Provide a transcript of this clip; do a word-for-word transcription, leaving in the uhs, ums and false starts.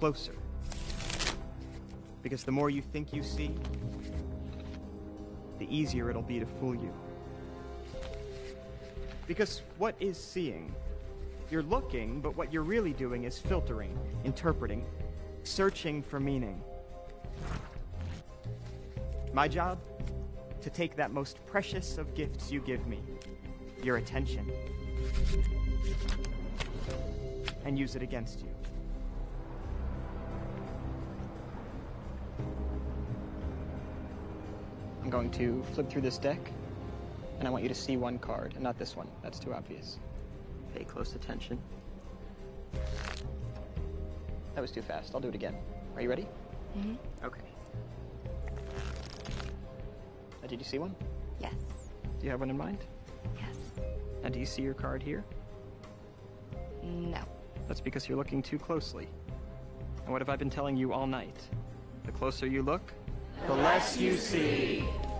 closer. Because the more you think you see, the easier it'll be to fool you. Because what is seeing? You're looking, but what you're really doing is filtering, interpreting, searching for meaning. My job? To take that most precious of gifts you give me, your attention, and use it against you. I'm going to flip through this deck, and I want you to see one card, and not this one. That's too obvious. Pay close attention. That was too fast. I'll do it again. Are you ready? Mm-hmm. Okay. Uh, did you see one? Yes. Do you have one in mind? Yes. Now, do you see your card here? No. That's because you're looking too closely. And what have I been telling you all night? The closer you look, the less you see.